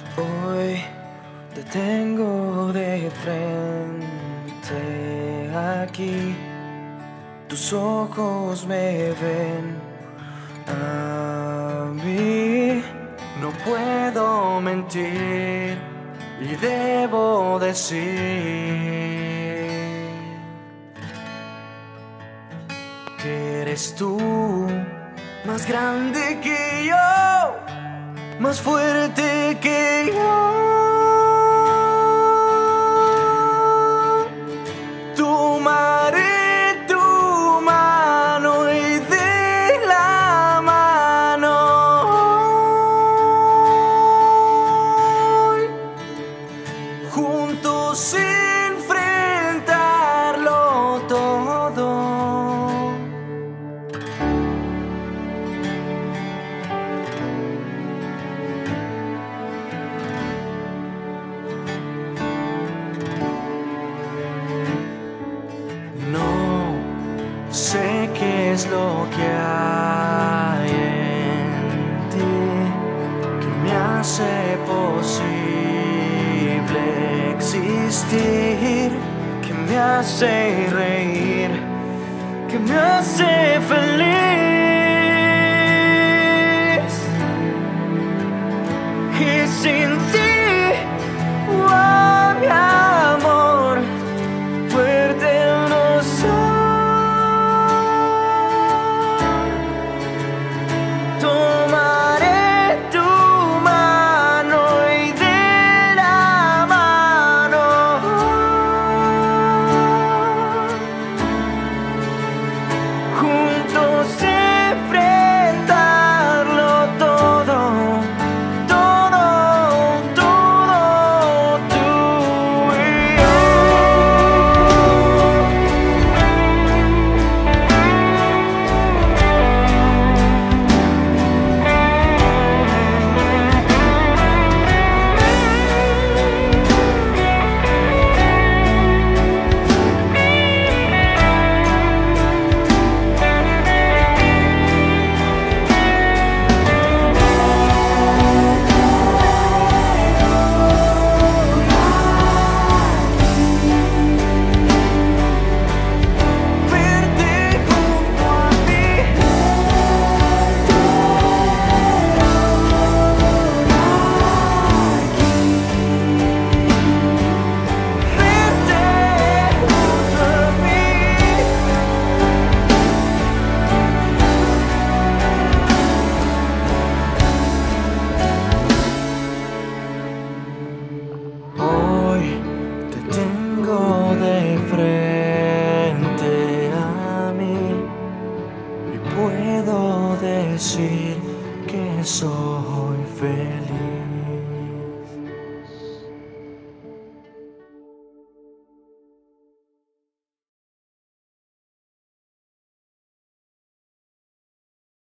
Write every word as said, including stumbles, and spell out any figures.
Hoy te tengo de frente aquí, tus ojos me ven a mí. No puedo mentir y debo decir que eres tú, más grande que yo, más fuerte que yo. Tomaré tu mano y de la mano hoy, juntos enfrentarlo todo. Sé qué es lo que hay en ti que me hace posible existir, que me hace reír, que me hace feliz. Y sin ti, oh, mi amor, fuerte no soy. Frente a mí y puedo decir que soy feliz.